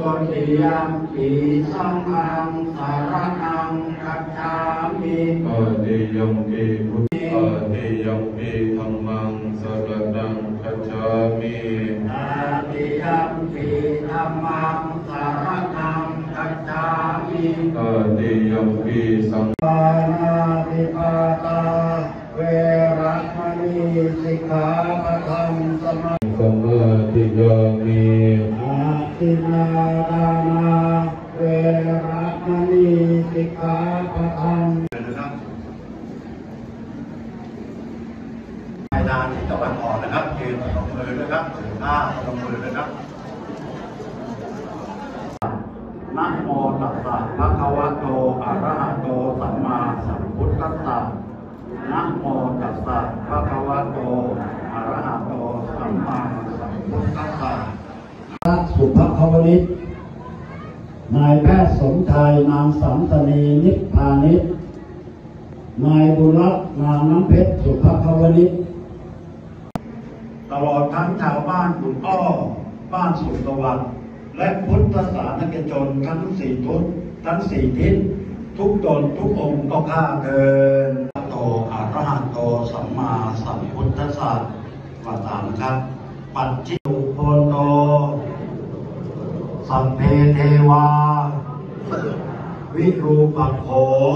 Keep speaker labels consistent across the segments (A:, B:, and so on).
A: ติยัมปิสังฆังสารนังคัจฉามิตติยัมปิพุทธังตติยัมปิธัมมังสรณังคัจฉามิตติยัมปิธัมมังสรณังคัจฉามิตติยัมปิสังฆังปานาติปาตาเวระมณีสิกขาปะทังสมาธิยามิอาทินาทานาเวระมณีสิกขาปะทังไปทางทิศตะวันออกนะครับยืนลงมือนะครับถือผ้าลงมือนะครับนะโมตัสสะภะคะวะโตอะระหะโตสัมมาสัมพุทธัสสะนะโมตัสสะภะคะวะโตอะระหะโตสัมมาสัมพุทธัสสะสุภควนิชนายแพทย์สมชายนางสัมสนีนิพพานิชนายบุญรัตน์นางน้ำเพชรสุภควนิชตลอดทั้งชาวบ้านบุญอ้อบ้านสุขสวัสดิ์และพุทธศาสนิกชนทั้งสี่ทิศทุกตนทุกองค์ก็ข้าเดินโตอะระหะโตสัมมาสัมพุทธัสสะว่าตามนะครับปัจจิโพโตสัพเพเทวาวิรูปัคโข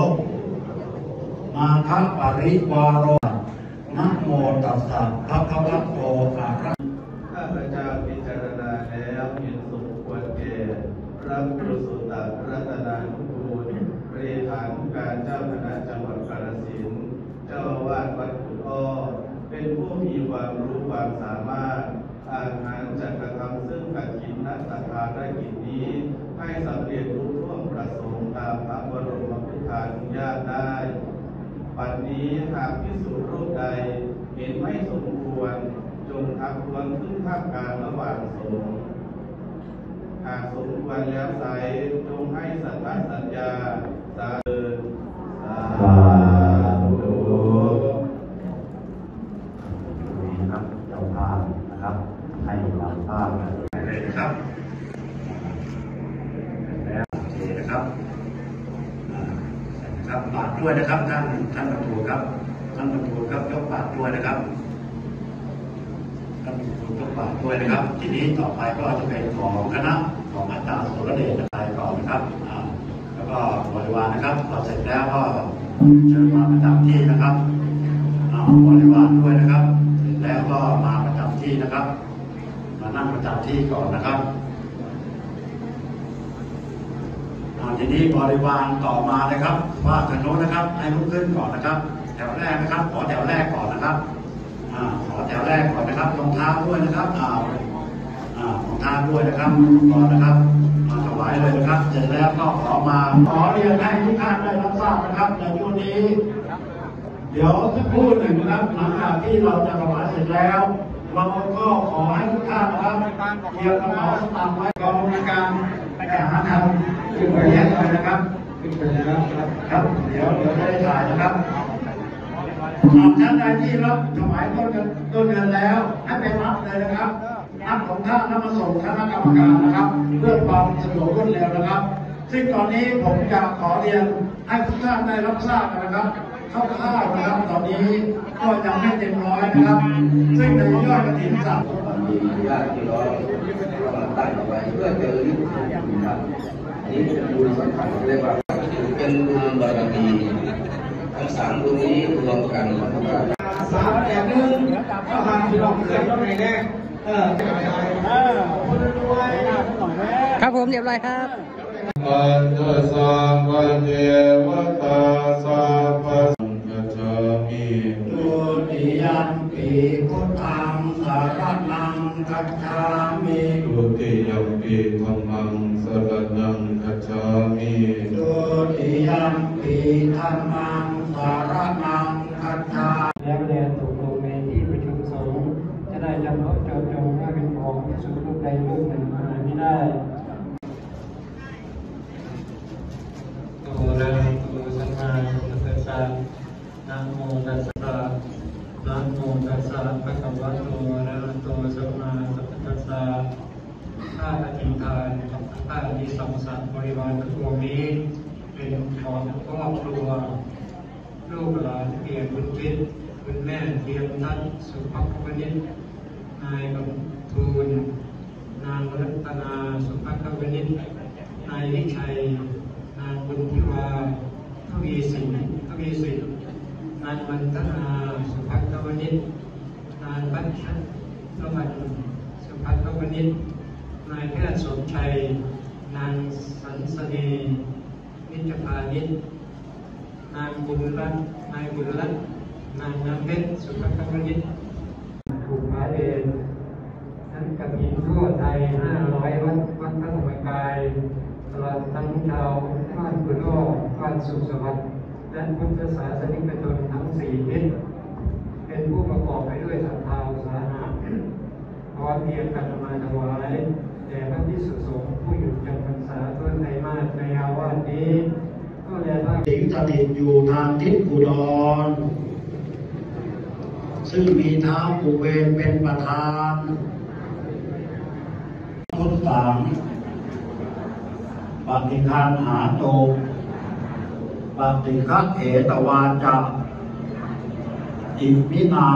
A: นาคปริวารโรนะโมตัสสะภะคะวะโตอะระข้าพเจ้าพิจารณาแล้วเห็นสมควรแก่พระพุทธสุตตะรัตนานุกูลเรขานุการเจ้าคณะจังหวัดกาฬสินธุ์เจ้าอาวาสวัดกุฎอ้อเป็นผู้มีความรู้ความสามารถอาจจะกระทำซึ่งกฐินสังฆารกิจนี้ให้สำเร็จรุ่ร่วงประสงค์ตามพระบรมพุทธานุญาตได้ปัจจุบันนี้หากภิกษุรูปใดเห็นไม่สมควรจงทักท้วงขึ้นท่ามกลางระหว่างสงฆ์หากสมควรแล้วไสจงให้สัตย์สัญญาสาธุนี่ครับเจ้าภาพนะครับให้เราภาพเลยนะครับแล้วโอเคนะครับครับบาทด้วยนะครับท่านประตูครับท่านประตูครับยกบาทด้วยนะครับท่านประตูยกบาทด้วยนะครับทีนี้ต่อไปก็จะเป็นของคณะของอาจารย์สุรเดชไปก่อนนะครับแล้วก็บริวารนะครับพอเสร็จแล้วก็เชิญมาประจำที่นะครับบริวารด้วยนะครับเสร็จแล้วก็มาประจำที่นะครับมานั่งประจำที่ก่อนนะครับทีนี้บริวารต่อมานะครับว่าทางโน้นนะครับให้ลุกขึ้นก่อนนะครับแถวแรกนะครับขอแถวแรกก่อนนะครับขอแถวแรกก่อนนะครับรองเท้าด้วยนะครับรองเท้าด้วยนะครับก่อนนะครับมาถวายเลยนะครับเสร็จแล้วก็ขอเรียนให้ทุกท่านได้รับทราบนะครับในช่วงนี้เดี๋ยวสักครู่หนึ่งนะครับหลังจากที่เราจะถวายเสร็จแล้วเราก็ขอให้ทุกท่านนะครับเตรียมกระเป๋าสตางค์ไว้กองในการไปหาทางขึ้นไปแยกเลยนะครับขึ้นไปแล้วครับเดี๋ยวจะได้ถ่ายนะครับท่านใดที่รับถวายต้นเงินแล้วให้ไปรับเลยนะครับรับของท่านแล้วมาส่งคณะกรรมการนะครับเพื่อความสะดวกรวดเร็วนะครับซึ่งตอนนี้ผมจะขอเรียนให้ทุกท่านได้รับทราบนะครับคร่าวๆนะครับตอนนี้ก็ยังไม่เต็มร้อยนะครับซึ่งในยอดกฐินสั่ง
B: มีญาติพี่น้องกำลังตั้งเอาไว้เพื่อเจอที่ครับนี้เป็นบุญสำคัญเรียกว่าเป็นบุญบารมีทั้งสามบุญนี้รวมกันนะครับ3-1ก็ทำพี่น้องเคยต้องในแรก
C: ครับผมเรียบร้อยครับ
A: ปัญจสังฆเทวตาสัพพะสังฆจามิตุติยัมปิพุทธังสารนังคัจฉามิตุติยัมปิธัมมังสรณังคัจฉามิตุติยัมปิธัมมังสารนังคัจฉามิแล้วแลตกลงในที่ประชุมสงฆ์จะได้จำเพาะเจาะจงว่าเป็นของภิกษุรูปใดรูปหนึ่งไม่ได้ตุลังตุสัมมาสัมพุทธัสสะนะโมตัสสะนะโมตัสสะภะคะวะโตอะระหะโตสัมมาสัมพุทธัสสะข้าอธิษฐานกับพระ
D: ที่สัมสัตบริวารทั้งปวงนี้เป็นของครอบครัวลูกหลานเกียรติคุณวิทย์คุณแม่เทียมทัศน์สุภพวณิชนายกำทูลนางรัตนาสุภพวณิชนายวิชัยนางบุญทิวาทวีสินนางมันตนาสุภพวณิชนางบัญชัตตวันสุภพวณิชนายแพทย์สมชัยนางสันสนีนิจพานิชนางบุญรัตน์นางน้ำเพชรสุภพวณิชถูกพระเดชทั้งกฐินทั่วไทย500 วัดพระธรรมกายตลอดทั้งชาวบ้านกุโลกบ้านสุขสวัสดิ์และพุทธศาสนิกชนทั้ง4 ทิศเป็นผู้ประกอบไปด้วยศรัทธาอุตสาหะขอเพียงกันมาถวายแด่พระภิกษุสงฆ์ผู้อยู่จำพรรษาทั่วไทยมาศในอาวาสนี้ก็แลพระ
A: สิงสถิตอยู่ทางทิศอุดรซึ่งมีท้าวกุเวนเป็นประธานพุทธังปฏิคันหาโตปฏิฆะเอตวาจะอิมินา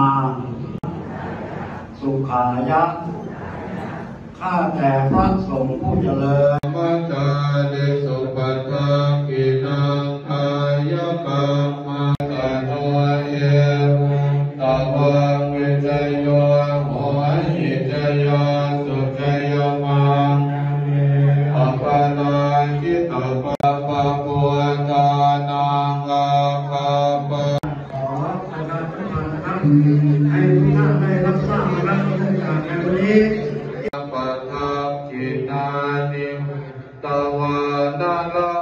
A: สุขายะข้าแต่พระสงฆ์ผู้เจริญ
E: มัจจาเดสุปัฏฐากินังอายะกัมมังตโนเยตวังวิจโยโหหิจโยสุจโยมังอัปปานาคิตาปะปะปุตตานังอาภาปะ
A: ขอประชาสัมพันธ์นะครับให้ทุกท่านได้รับทราบนะครับจากในวันนี้
E: ปัฏฐากินานิตวานาลา